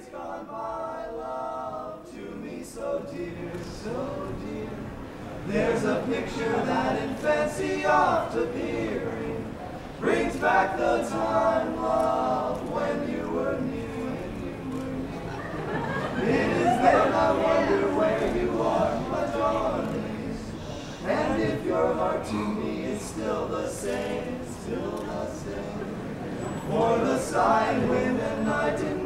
gone by, love, to me so dear, so dear. There's a picture that in fancy oft appearing brings back the time, love, when you were near. It is then I wonder where you are, my darling, and if your heart to me is still the same, still the same. For the sighing wind and night